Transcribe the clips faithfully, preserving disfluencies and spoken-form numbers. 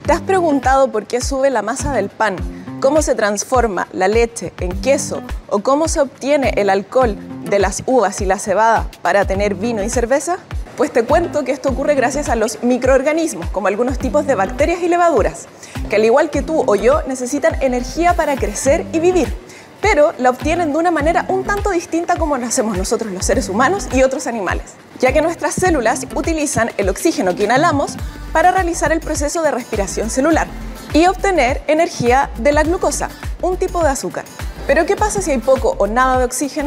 ¿Te has preguntado por qué sube la masa del pan, cómo se transforma la leche en queso o cómo se obtiene el alcohol de las uvas y la cebada para tener vino y cerveza? Pues te cuento que esto ocurre gracias a los microorganismos, como algunos tipos de bacterias y levaduras, que al igual que tú o yo necesitan energía para crecer y vivir, pero la obtienen de una manera un tanto distinta como lo hacemos nosotros los seres humanos y otros animales, ya que nuestras células utilizan el oxígeno que inhalamos para realizar el proceso de respiración celular y obtener energía de la glucosa, un tipo de azúcar. ¿Pero qué pasa si hay poco o nada de oxígeno?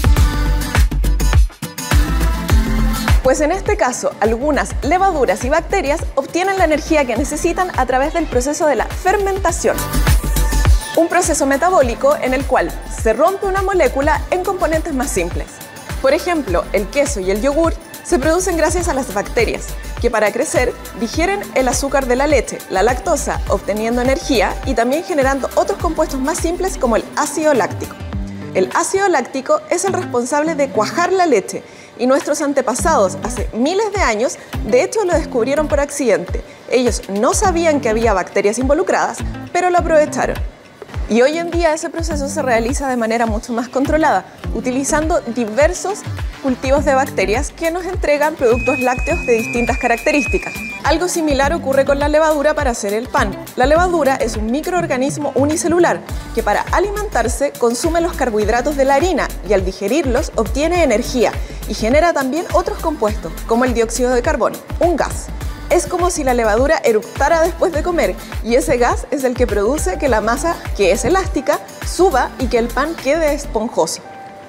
Pues en este caso, algunas levaduras y bacterias obtienen la energía que necesitan a través del proceso de la fermentación, un proceso metabólico en el cual se rompe una molécula en componentes más simples. Por ejemplo, el queso y el yogur se producen gracias a las bacterias, que para crecer digieren el azúcar de la leche, la lactosa, obteniendo energía y también generando otros compuestos más simples como el ácido láctico. El ácido láctico es el responsable de cuajar la leche y nuestros antepasados hace miles de años de hecho lo descubrieron por accidente. Ellos no sabían que había bacterias involucradas, pero lo aprovecharon. Y hoy en día ese proceso se realiza de manera mucho más controlada, utilizando diversos cultivos de bacterias que nos entregan productos lácteos de distintas características. Algo similar ocurre con la levadura para hacer el pan. La levadura es un microorganismo unicelular que para alimentarse consume los carbohidratos de la harina y al digerirlos obtiene energía y genera también otros compuestos como el dióxido de carbono, un gas. Es como si la levadura eructara después de comer y ese gas es el que produce que la masa, que es elástica, suba y que el pan quede esponjoso.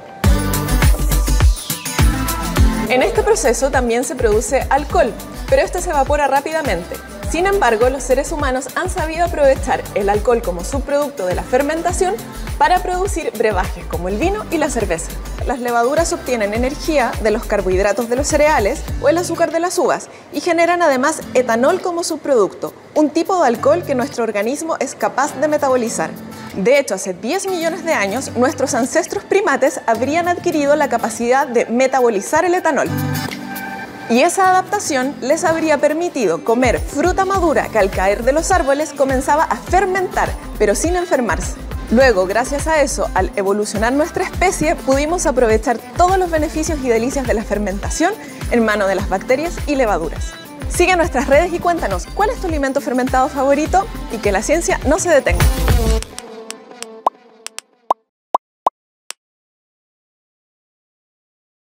En este proceso también se produce alcohol, pero este se evapora rápidamente. Sin embargo, los seres humanos han sabido aprovechar el alcohol como subproducto de la fermentación para producir brebajes como el vino y la cerveza. Las levaduras obtienen energía de los carbohidratos de los cereales o el azúcar de las uvas y generan además etanol como subproducto, un tipo de alcohol que nuestro organismo es capaz de metabolizar. De hecho, hace diez millones de años, nuestros ancestros primates habrían adquirido la capacidad de metabolizar el etanol. Y esa adaptación les habría permitido comer fruta madura que al caer de los árboles comenzaba a fermentar, pero sin enfermarse. Luego, gracias a eso, al evolucionar nuestra especie, pudimos aprovechar todos los beneficios y delicias de la fermentación en manos de las bacterias y levaduras. Sigue nuestras redes y cuéntanos cuál es tu alimento fermentado favorito y que la ciencia no se detenga.